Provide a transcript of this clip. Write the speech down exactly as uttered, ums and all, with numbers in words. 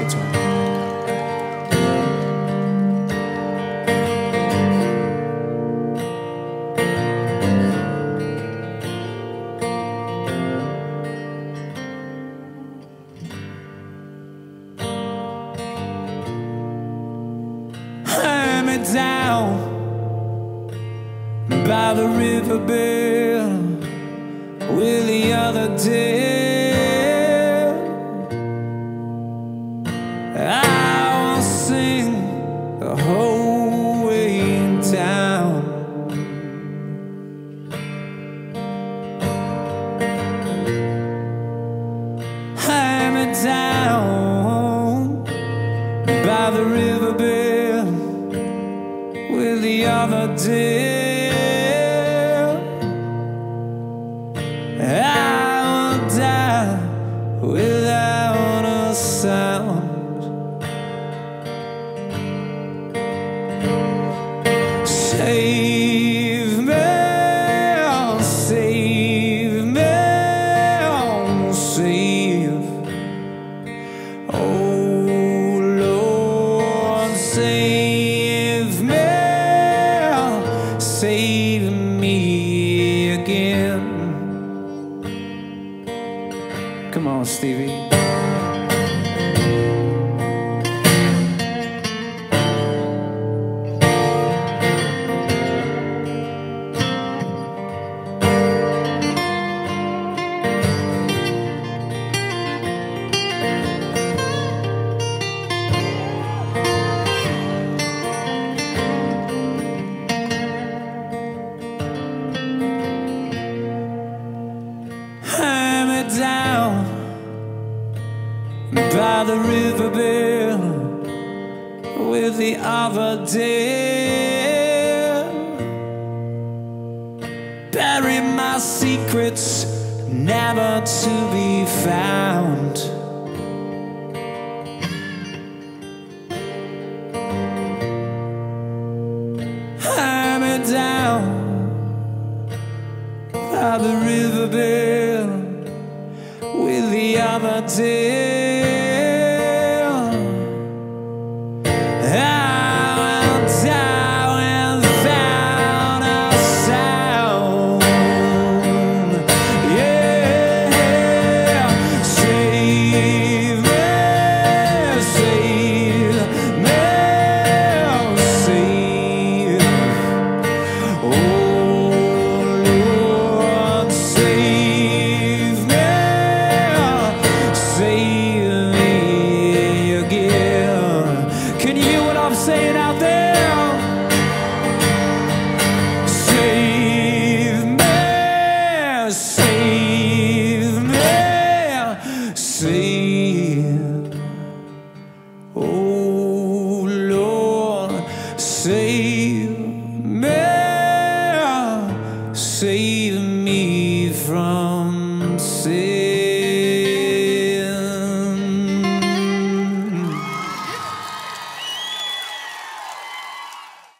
time. Me down by the riverbed with the other day. I will sing the whole way down. I'm down by the riverbed with the other day. I will die without a sound. Save me, save me, save. Oh Lord, save me. Save me again. Come on, Stevie. Down by the riverbed with the other day. Bury my secrets, never to be found. I'm down by the riverbed with the other day. I will die without a sound. Yeah, save me, save me, save. Oh Lord, save me. Save me again. Can you hear what I'm saying out there? Save me, save me, save. Oh Lord, save me, save me from